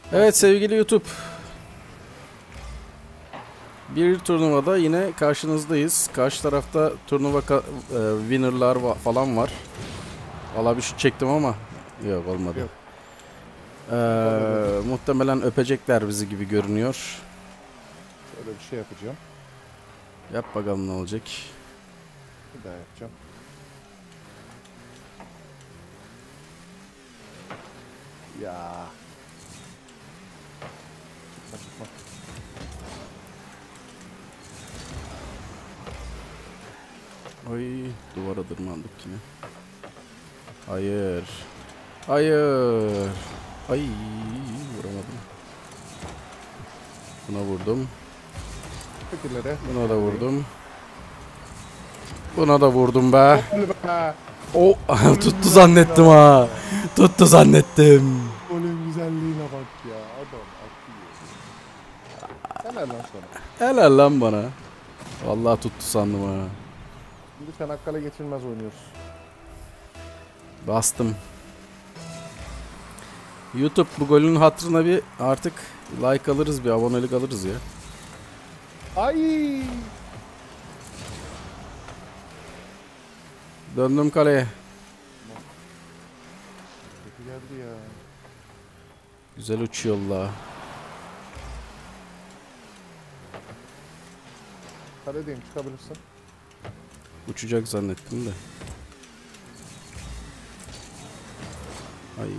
Evet sevgili YouTube. Bir turnuvada yine karşınızdayız. Karşı tarafta turnuva winner'lar falan var. Valla bir şut çektim ama yok olmadı. Yok. Muhtemelen öpecekler bizi gibi görünüyor. Şöyle bir şey yapacağım. Yap bakalım ne olacak. Bir daha yapacağım. Ya. Çıkma çıkma. Ay duvara tırmandık yine. Hayır. Hayır. Ay vuramadım. Buna vurdum. Fikirlere. Buna da vurdum. Buna da vurdum be. O tuttu zannettim ha. Tuttu zannettim. Golün güzelliğine bak ya. Adam akıyor. Helal lan sana. Helal lan bana. Vallahi tuttu sandım ha. Şimdi Çanakkale geçilmez oynuyoruz. Bastım. YouTube bu golün hatırına bir artık like alırız, bir abonelik alırız ya. Ay! Döndüm kaleye. Kötü geldi ya. Güzel uçuyor la. Kaledeyim, çıkabilirsin. Uçacak zannettim de. Ay.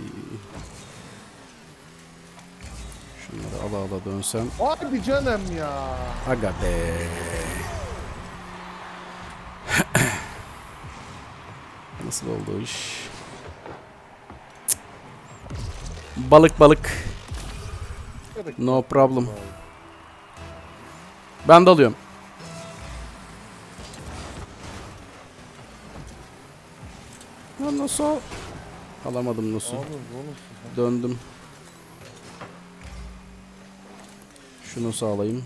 Şunları ala ala dönsem. Hadi canım ya. Aga be. Nasıl oldu o iş? Balık balık. No problem. Ben de alıyorum. Lan nasıl? Alamadım nasıl? Döndüm. Şunu sağlayayım.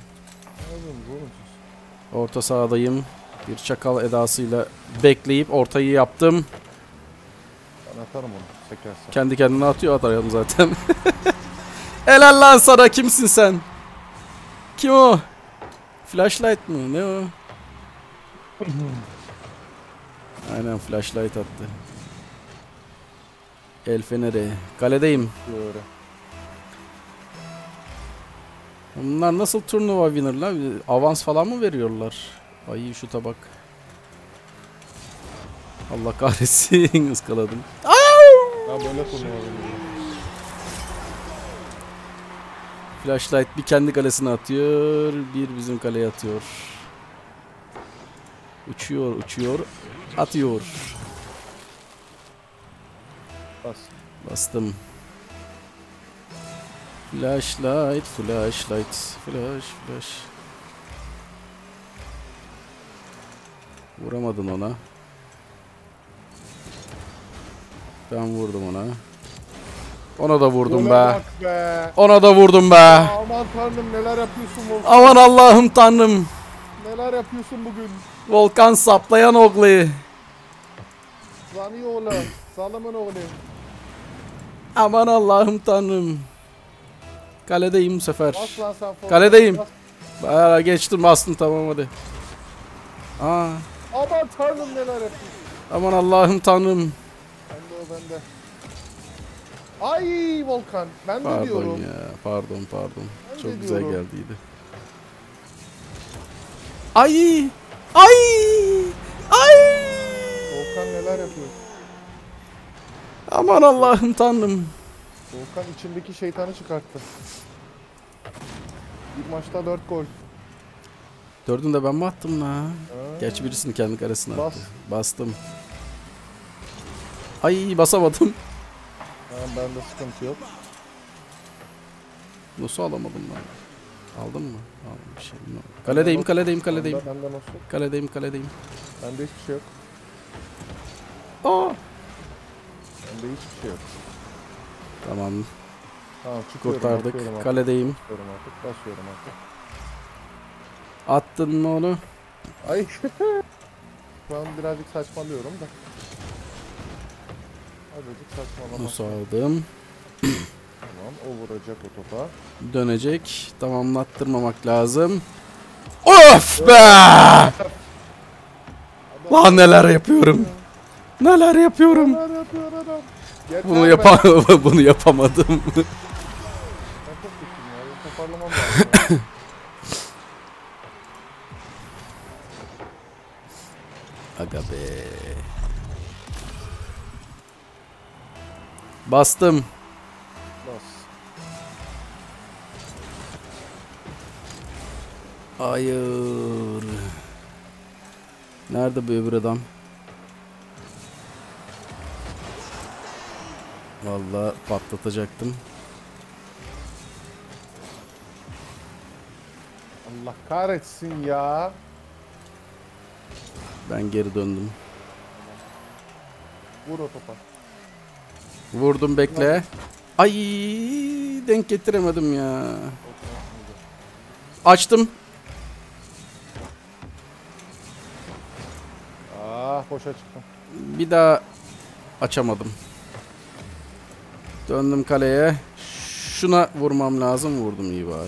Orta sahadayım. Bir çakal edasıyla bekleyip ortayı yaptım. Ben atarım onu sekersen. Kendi kendine atıyor, atarım zaten. Helal lan sana, kimsin sen? Kim o? Flashlight mı? Ne o? Aynen flashlight attı. El feneri. Kaledeyim. Böyle. Bunlar nasıl turnuva winner'lar? Avans falan mı veriyorlar? Ay şu tabak. Allah kahretsin, ıskaladım. Ya böyle turnuva oynuyor. Flashlight bir kendi kalesine atıyor, bir bizim kaleye atıyor. Uçuyor, uçuyor, atıyor. Bas. Bastım. Flashlight, flashlight, flash. Vuramadın ona. Ben vurdum ona. Ona da vurdum be. Be. Ona da vurdum be. Aman tanrım, neler yapıyorsun Volkan? Aman Allah'ım tanrım. Neler yapıyorsun bugün? Volkan saplayan oğlu. Zani oğlu. Salomon oğlu. Aman Allah'ım tanrım. Kaledeyim bu sefer. Bas lan sen Volkan. Kaledeyim. Bas. Geçtim, bastım, tamam hadi. Aa, Aman tanrım, neler yapıyorsun? aman Allah'ım tanrım. Bende o bende. Ay Volkan. Ben de Pardon diyorum. ya. Pardon. Ben Çok de güzel diyorum. geldiydi. Ay! Ay! Ay! Volkan neler yapıyor? Aman Allah'ım tanrım. Volkan içindeki şeytanı çıkarttı. Bir maçta 4 gol. Dördünü de ben mi attım la? Ha. Gerçi birisini kendi karesine Bas. attı. Bastım. Ay basamadım. Tamam, bende sıkıntı yok. Nasıl alamadım lan? Aldın mı? Aldım bir şey. Kaledeyim. Bende nasıl? Kaledeyim. Bende hiçbir şey yok. Aa! Bende hiçbir şey yok. Tamam. Tamam, çıkıyorum. Kurtardık. Atıyorum artık. Kaledeyim. Basıyorum artık. Attın mı onu? Ay. Şu an birazcık saçmalıyorum da. Azıcık saçmalamak. Nasıl aldım? Tamam. vuracak o topa. Dönecek. Tamamlattırmamak lazım. Of be! Lan neler yapıyorum. Neler yapıyorum. Neler yapıyor adam? Yeter Bunu be. bunu yapamadım. Ben çok kötüyüm ya. Ben toparlamam lazım. Aga be. Bastım. Bas. Hayır. Nerede bu öbür adam? Vallahi patlatacaktım. Allah kahretsin ya. Ben geri döndüm. Vur o topa. Vurdum, bekle. Ay, denk getiremedim ya. Açtım. Ah boşa çıktım. Bir daha açamadım. Döndüm kaleye. Şuna vurmam lazım. Vurdum, iyi bari.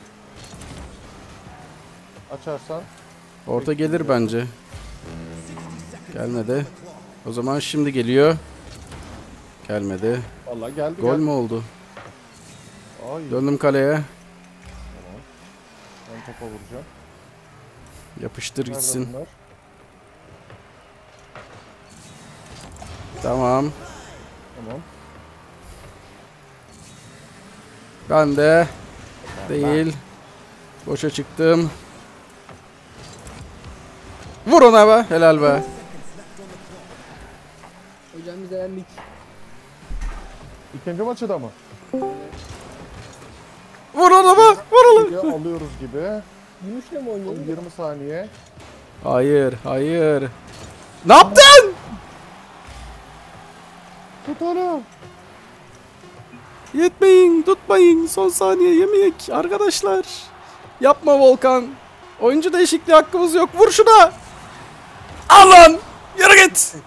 Açarsan. Orta gelir bence. Gelmedi. O zaman şimdi geliyor. Gelmedi. Vallahi geldi. Gol geldi. mü oldu? Ay. Döndüm kaleye. Tamam. Ben topa vuracağım. Yapıştır Nerede gitsin. bunlar? Tamam. Tamam. Ben de değil. Boşa çıktım. Vur ona be. Helal be. Hocam biz elendik. İkinci maçı da mı? Vur ona be. Vur ona. Video alıyoruz gibi. Gümüşle mi Son oynuyoruz? 20 saniye. Hayır. Hayır. Ne yaptın? Tut onu. Yetmeyin. Tutmayın. Son saniye yemeyek. Arkadaşlar. Yapma Volkan. Oyuncu değişikliği hakkımız yok. Vur şuna. Al lan. Yürü git.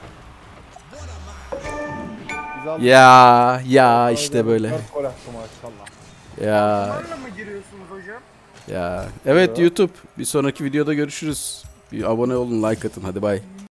Biz aldık. Ya işte böyle. 4 gol attı maşallah. Ya Bunlarla mı giriyorsunuz hocam? ya. Evet Evet. YouTube. Bir sonraki videoda görüşürüz. Bir abone olun, like atın. Hadi bay.